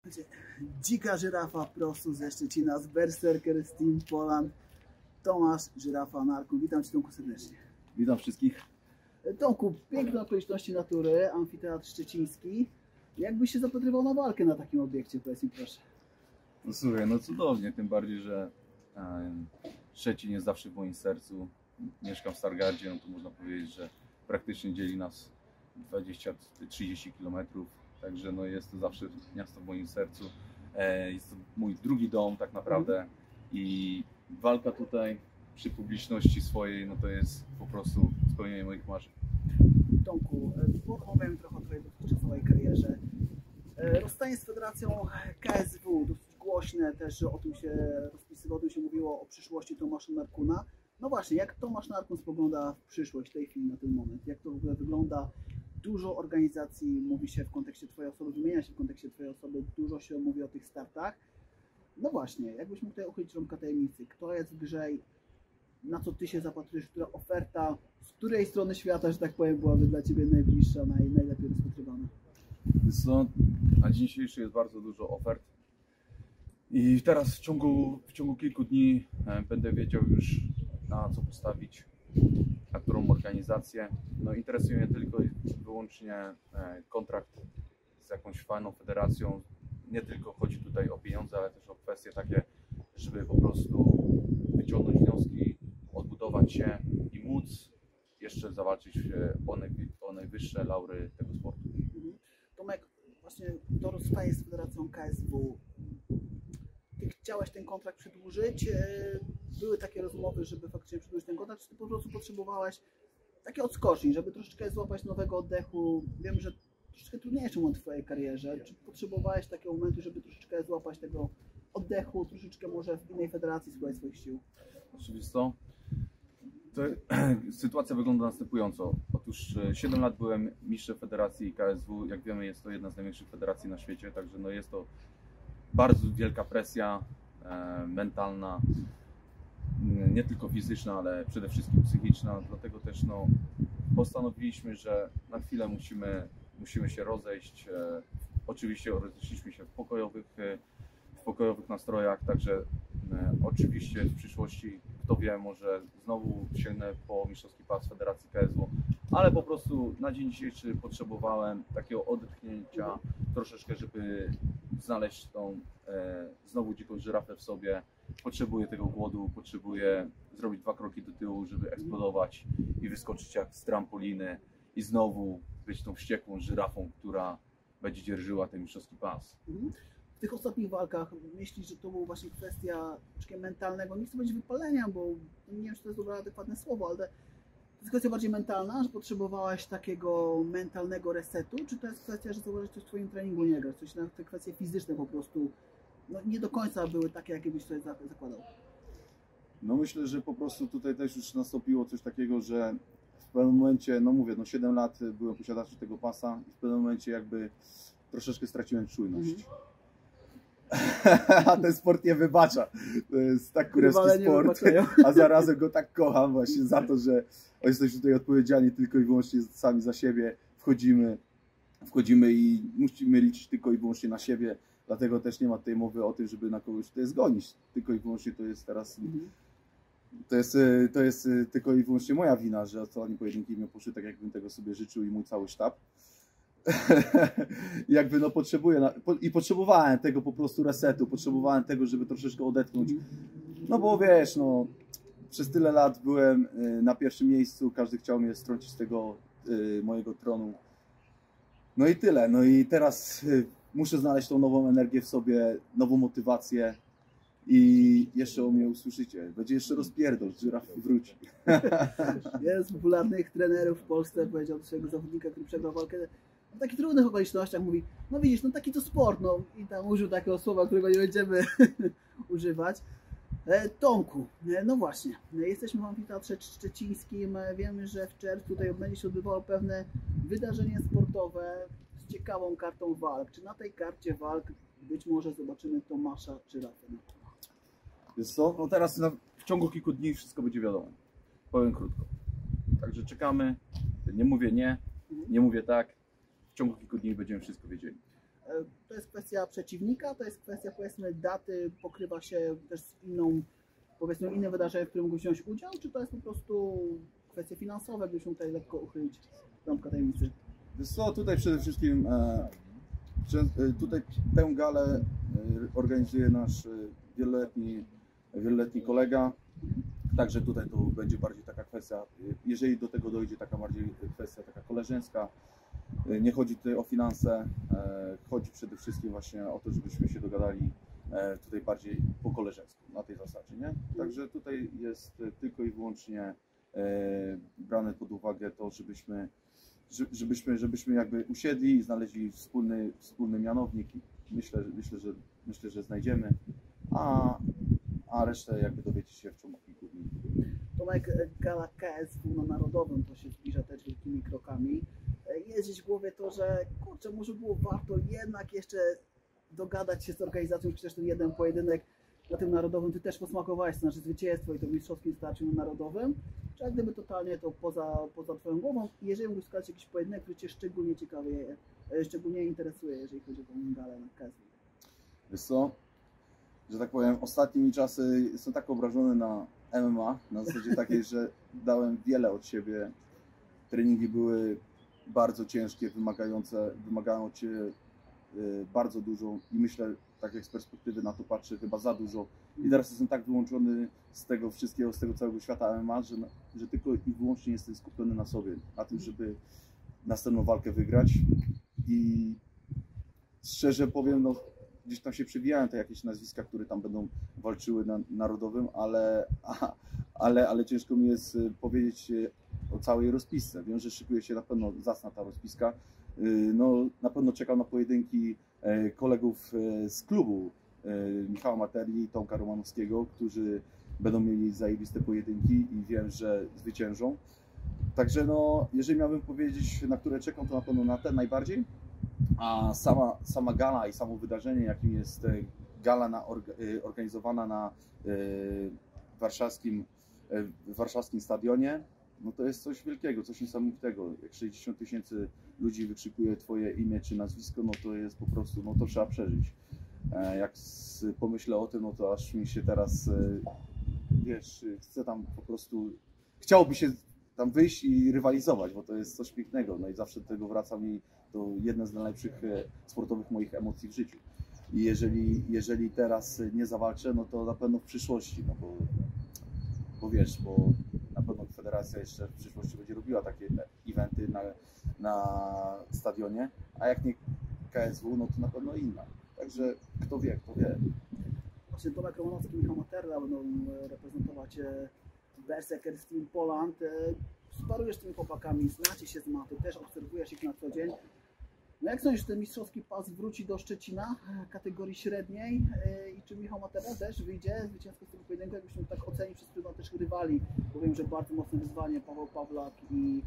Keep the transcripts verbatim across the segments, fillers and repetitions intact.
Dzika żyrafa prosto ze Szczecina, z Berserker z Team Poland. Tomasz Żyrafa Narkun. Witam Cię, Tomku, serdecznie. Witam wszystkich. Tomku, piękne okoliczności natury, amfiteatr szczeciński. Jakbyś się zapatrywał na walkę na takim obiekcie, powiedz mi proszę. No słuchaj, no cudownie, tym bardziej, że e, Szczecin jest zawsze w moim sercu. Mieszkam w Stargardzie, no to można powiedzieć, że praktycznie dzieli nas dwadzieścia trzydzieści kilometrów. Także no jest to zawsze miasto w moim sercu. E, jest to mój drugi dom tak naprawdę i walka tutaj przy publiczności swojej, no to jest po prostu spełnienie moich marzeń. Tomku, porozmawiamy trochę o Twojej dotychczasowej karierze. Rozstanie z Federacją K S W, dosyć głośne też, że o tym się rozpisywało, o tym się mówiło, o przyszłości Tomasza Narkuna. No właśnie, jak Tomasz Narkun spogląda w przyszłość w tej chwili, na ten moment? Jak to w ogóle wygląda? Dużo organizacji mówi się w kontekście Twojej osoby, wymienia się w kontekście Twojej osoby, dużo się mówi o tych startach. No właśnie, jakbyś mógł tutaj uchylić rąbka tajemnicy, kto jest w grze, na co Ty się zapatrujesz, która oferta, z której strony świata, że tak powiem, byłaby dla Ciebie najbliższa, naj, najlepiej rozpatrywana? So, na dzień dzisiejszy jest bardzo dużo ofert i teraz w ciągu, w ciągu kilku dni e, będę wiedział już, na co postawić, na którą organizację. No, interesuje mnie tylko i wyłącznie e, kontrakt z jakąś fajną federacją. Nie tylko chodzi tutaj o pieniądze, ale też o kwestie takie, żeby po prostu wyciągnąć wnioski, odbudować się i móc jeszcze zawalczyć o, naj, o najwyższe laury tego sportu. Tomek, właśnie to rozstaje z Federacją K S W. Ty chciałeś ten kontrakt przedłużyć? Były takie rozmowy, żeby faktycznie przedłużyć ten kontrakt, czy ty po prostu potrzebowałeś takie odskoczni, żeby troszeczkę złapać nowego oddechu? Wiem, że troszeczkę trudniejszy moment w Twojej karierze. Czy potrzebowałeś takiego momentu, żeby troszeczkę złapać tego oddechu, troszeczkę może w innej federacji spróbować swoich sił? Oczywiście to, to sytuacja wygląda następująco. Otóż siedem lat byłem mistrzem federacji K S W. Jak wiemy, jest to jedna z największych federacji na świecie, także no jest to bardzo wielka presja e, mentalna, nie tylko fizyczna, ale przede wszystkim psychiczna. Dlatego też no, postanowiliśmy, że na chwilę musimy, musimy się rozejść. E, oczywiście rozeszliśmy się w pokojowych, e, w pokojowych nastrojach, także e, oczywiście w przyszłości, kto wie, może znowu sięgnę po mistrzowski pas Federacji K S W, ale po prostu na dzień dzisiejszy potrzebowałem takiego odetchnięcia troszeczkę, żeby znaleźć tą e, znowu dziką żyrafę w sobie. Potrzebuję tego głodu, potrzebuję zrobić dwa kroki do tyłu, żeby eksplodować i wyskoczyć jak z trampoliny i znowu być tą wściekłą żyrafą, która będzie dzierżyła ten mistrzowski pas. W tych ostatnich walkach myślisz, że to była właśnie kwestia troszkę mentalnego, nie chcę powiedzieć wypalenia, bo nie wiem, czy to jest dobre, adekwatne słowo, ale to jest kwestia bardziej mentalna, że potrzebowałeś takiego mentalnego resetu, czy to jest kwestia, że zauważyłeś, coś w Twoim treningu nie gra, coś na te kwestie fizyczne po prostu no, nie do końca były takie, jakie byś sobie zakładał? No myślę, że po prostu tutaj też już nastąpiło coś takiego, że w pewnym momencie, no mówię, no siedem lat byłem posiadaczem tego pasa i w pewnym momencie jakby troszeczkę straciłem czujność. Mhm. A ten sport nie wybacza. To jest tak kurewski sport, a zarazem go tak kocham właśnie za to, że jesteśmy tutaj odpowiedzialni tylko i wyłącznie sami za siebie. Wchodzimy, wchodzimy i musimy liczyć tylko i wyłącznie na siebie. Dlatego też nie ma tutaj mowy o tym, żeby na kogoś tutaj zgonić. Tylko i wyłącznie to jest teraz... Mhm. To jest, to jest tylko i wyłącznie moja wina, że ostatnie pojedynki mnie poszły tak, jakbym tego sobie życzył i mój cały sztab. Jakby no potrzebuję na, po, i potrzebowałem tego po prostu resetu, potrzebowałem tego, żeby troszeczkę odetchnąć. No bo wiesz, no przez tyle lat byłem y, na pierwszym miejscu, każdy chciał mnie strącić z tego y, mojego tronu. No i tyle. No i teraz y, muszę znaleźć tą nową energię w sobie, nową motywację. I jeszcze o mnie usłyszycie. Będzie jeszcze rozpierdol, żyraf wróci. Jeden z popularnych trenerów w Polsce powiedział do swojego zawodnika, który przegrał walkę w takich trudnych okolicznościach, mówi, no widzisz, no taki to sport, no i tam użył takiego słowa, którego nie będziemy używać. Tomku, no właśnie, jesteśmy w amfiteatrze szczecińskim, wiemy, że w czerwcu tutaj będzie się odbywało pewne wydarzenie sportowe z ciekawą kartą walk. Czy na tej karcie walk być może zobaczymy Tomasza Żyrafę? Wiesz co? No teraz na, w ciągu kilku dni wszystko będzie wiadomo. Powiem krótko. Także czekamy. Nie mówię nie, nie mówię tak. W ciągu kilku dni będziemy wszystko wiedzieli. To jest kwestia przeciwnika, to jest kwestia, powiedzmy, daty, pokrywa się też z inną, powiedzmy, innym wydarzeniem, w którym mógł wziąć udział, czy to jest po prostu kwestie finansowe, gdybyśmy tutaj lekko uchylić rąbka tajemnicy? Wiesz co, tutaj przede wszystkim e, e, tutaj tę galę e, organizuje nasz e, wieloletni, wieloletni kolega. Także tutaj to będzie bardziej taka kwestia, jeżeli do tego dojdzie, taka bardziej kwestia taka koleżeńska. Nie chodzi tutaj o finanse, chodzi przede wszystkim właśnie o to, żebyśmy się dogadali tutaj bardziej po koleżeńsku, na tej zasadzie, nie? Także tutaj jest tylko i wyłącznie brane pod uwagę to, żebyśmy, żebyśmy, żebyśmy jakby usiedli i znaleźli wspólny, wspólny mianownik. Myślę, myślę, że, myślę, że znajdziemy, a, a resztę jakby dowiecie się w ciągu kilku dni. Tomek, gala K S W na Narodowym to się zbliża też wielkimi krokami. Jest gdzieś w głowie to, że kurczę, może było warto jednak jeszcze dogadać się z organizacją, czy też ten jeden pojedynek na tym Narodowym. Ty też posmakowałeś to nasze zwycięstwo i to mistrzowskim starciu na Narodowym, czy jak gdyby totalnie to poza, poza Twoją głową. I jeżeli mógłbyś wskazać jakiś pojedynek, który Cię szczególnie ciekawie, szczególnie interesuje, jeżeli chodzi o tą galę na K S W. Wiesz co, że tak powiem, ostatnimi czasy jestem tak obrażony na M M A, na zasadzie takiej, że dałem wiele od siebie. Treningi były bardzo ciężkie, wymagające, wymagają od Ciebie bardzo dużo i myślę, tak jak z perspektywy na to patrzę, chyba za dużo. I teraz jestem tak wyłączony z tego wszystkiego, z tego całego świata M M A, że, że tylko i wyłącznie jestem skupiony na sobie, na tym, żeby następną walkę wygrać. I szczerze powiem, no, gdzieś tam się przewijają te jakieś nazwiska, które tam będą walczyły na Narodowym, ale, ale, ale ciężko mi jest powiedzieć o całej rozpisce. Wiem, że szykuje się na pewno zacna ta rozpiska. No, na pewno czekam na pojedynki kolegów z klubu Michała Materli i Tomka Romanowskiego, którzy będą mieli zajebiste pojedynki i wiem, że zwyciężą. Także no, jeżeli miałbym powiedzieć, na które czekam, to na pewno na ten najbardziej. A sama, sama gala i samo wydarzenie, jakim jest gala na, organizowana na warszawskim, warszawskim stadionie, no to jest coś wielkiego, coś niesamowitego. Jak sześćdziesiąt tysięcy ludzi wykrzykuje Twoje imię czy nazwisko, no to jest po prostu, no to trzeba przeżyć. Jak pomyślę o tym, no to aż mi się teraz, wiesz, chce tam po prostu, chciałoby się tam wyjść i rywalizować, bo to jest coś pięknego. No i zawsze do tego wraca mi to jedne z najlepszych sportowych moich emocji w życiu. I jeżeli, jeżeli teraz nie zawalczę, no to na pewno w przyszłości, no bo, bo wiesz, bo na pewno federacja jeszcze w przyszłości będzie robiła takie eventy na, na stadionie, a jak nie K S W, no to na pewno inna. Także kto wie, kto wie. Właśnie Tomek Romanowski i Michał Materla będą reprezentować Berserker Team Poland. Sparujesz z tymi chłopakami, znacie się z maty, też obserwujesz ich na co dzień. No jak sądzisz, ten mistrzowski pas wróci do Szczecina kategorii średniej i czy Michał Materla też wyjdzie zwycięsko z tego pojedynku, jakbyśmy tak ocenić przez pryzmat też rywali, bo wiem, że bardzo mocne wyzwanie Paweł Pawlak i,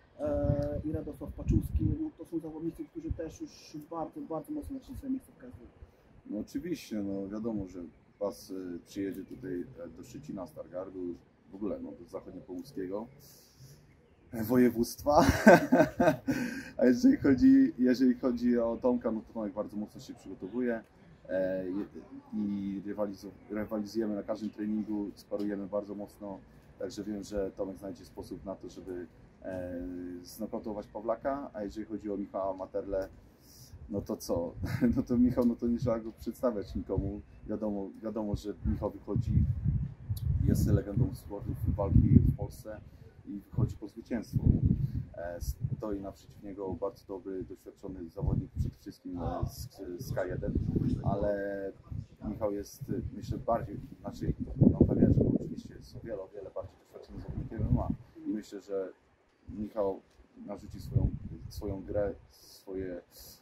e, i Radosław Paczuski, no to są zawodnicy, którzy też już bardzo, bardzo mocno zaczęli swoje miejsce w K S W. No oczywiście, no wiadomo, że pas przyjedzie tutaj do Szczecina, Stargardu, w ogóle no, do zachodniopołuskiego województwa. A jeżeli chodzi, jeżeli chodzi o Tomka, no to Tomek bardzo mocno się przygotowuje e, i rywalizu, rywalizujemy na każdym treningu, sparujemy bardzo mocno, także wiem, że Tomek znajdzie sposób na to, żeby e, znokautować Pawlaka, a jeżeli chodzi o Michała Materlę, no to co? No to Michał, no to nie trzeba go przedstawiać nikomu. Wiadomo, wiadomo, że Michał wychodzi, jest legendą sportu walki w Polsce i wychodzi po zwycięstwo. Stoi naprzeciw niego bardzo dobry, doświadczony zawodnik, przede wszystkim z, z K jeden, ale Michał jest, myślę, bardziej, znaczy, no pewnie, że oczywiście jest o wiele, o wiele bardziej doświadczony zawodnikiem M M A i myślę, że Michał narzuci swoją, swoją grę, swoje,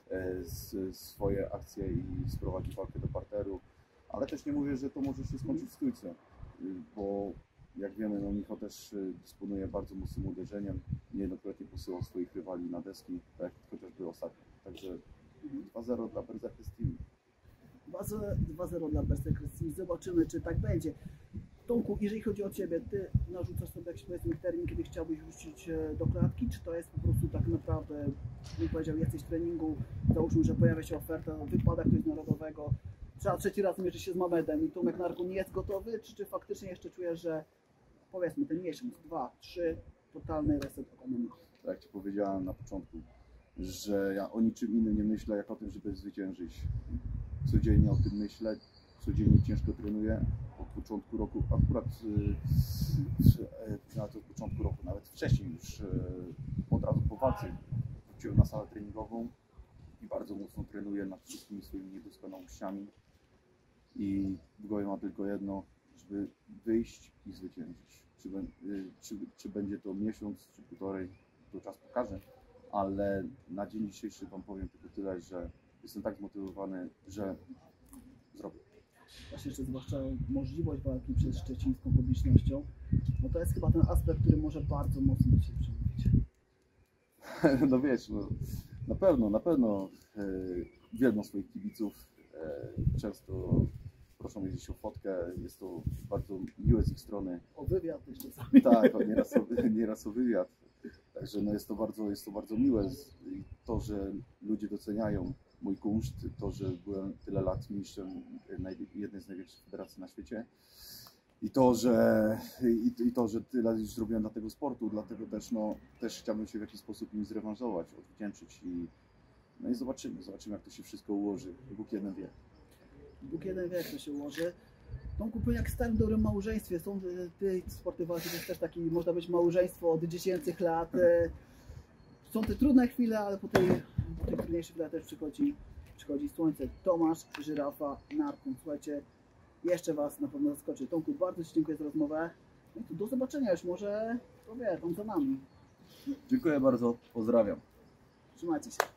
swoje akcje i sprowadzi walkę do parteru, ale też nie mówię, że to może się skończyć w stójce, bo jak wiemy, no Michał też dysponuje bardzo mocnym uderzeniem, niejednokrotnie posyłał swoich rywali na deski, tak jak chociażby ostatnio. Także dwa zero dla Berserker Team. dwa zero dla Berserker Team. Zobaczymy, czy tak będzie. Tomku, jeżeli chodzi o Ciebie, Ty narzucasz sobie jakiś powiedzmy termin, kiedy chciałbyś wrócić do klatki, czy to jest po prostu tak naprawdę bym powiedział, jesteś w treningu, załóżmy, że pojawia się oferta, wypada ktoś z Narodowego, trzeba trzeci raz mierzyć się z Mamedem i Tomek Narku nie jest gotowy, czy, czy faktycznie jeszcze czujesz, że powiedzmy ten miesiąc, dwa, trzy, totalny reset ekonomii? Tak jak Ci powiedziałem na początku, że ja o niczym innym nie myślę, jak o tym, żeby zwyciężyć. Codziennie o tym myślę, codziennie ciężko trenuję. Od początku roku, akurat yy, nawet od początku roku, nawet wcześniej już yy, od razu po walce wróciłem na salę treningową i bardzo mocno trenuję nad wszystkimi swoimi niedoskonałościami. I w głowie mam tylko jedno, żeby wyjść i zwyciężyć. Czy, yy, czy, czy będzie to miesiąc, czy półtorej, to czas pokaże, ale na dzień dzisiejszy Wam powiem tylko tyle, że jestem tak zmotywowany, że zrobię. Właśnie jeszcze zwłaszcza możliwość walki przed szczecińską publicznością, no to jest chyba ten aspekt, który może bardzo mocno do Ciebie przemówić. No wiesz, no, na pewno, na pewno e, wielbiam swoich kibiców, e, często proszą jeździć o fotkę, jest to bardzo miłe z ich strony. O wywiad też czasami. Tak, o, nieraz, o, nieraz o wywiad. Także no jest, to bardzo, jest to bardzo miłe. I to, że ludzie doceniają mój kunszt, to, że byłem tyle lat mistrzem jednej z największych federacji na świecie i to, że, i, i to, że tyle już zrobiłem dla tego sportu, dlatego też, no, też chciałbym się w jakiś sposób im zrewanżować, odwdzięczyć i, no i zobaczymy, zobaczymy jak to się wszystko ułoży. Bóg jeden wie. Bóg jeden wie, jak to się ułoży. Tomku, powiem jak w starym dobrym małżeństwie. Są te sporty walki, to jest też taki, można być małżeństwo od dziecięcych lat. Są te trudne chwile, ale po tej, po tej trudniejszej chwili też przychodzi, przychodzi słońce. Tomasz, Żyrafa, Narkun. Słuchajcie, jeszcze Was na pewno zaskoczy. Tomku, bardzo Ci dziękuję za rozmowę. No i to do zobaczenia już może, to wie, tam za nami. Dziękuję bardzo, pozdrawiam. Trzymajcie się.